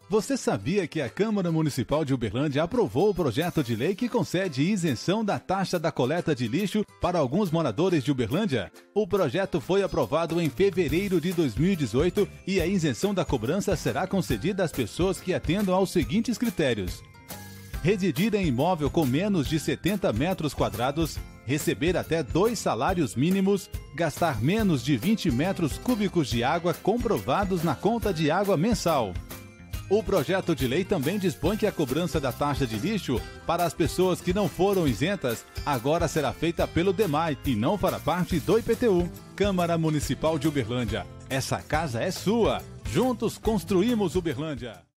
Você sabia que a Câmara Municipal de Uberlândia aprovou o projeto de lei que concede isenção da taxa da coleta de lixo para alguns moradores de Uberlândia? O projeto foi aprovado em fevereiro de 2018 e a isenção da cobrança será concedida às pessoas que atendam aos seguintes critérios: residir em imóvel com menos de 70 metros quadrados, receber até 2 salários mínimos, gastar menos de 20 metros cúbicos de água comprovados na conta de água mensal. O projeto de lei também dispõe que a cobrança da taxa de lixo para as pessoas que não foram isentas agora será feita pelo DEMAI e não fará parte do IPTU. Câmara Municipal de Uberlândia. Essa casa é sua. Juntos construímos Uberlândia.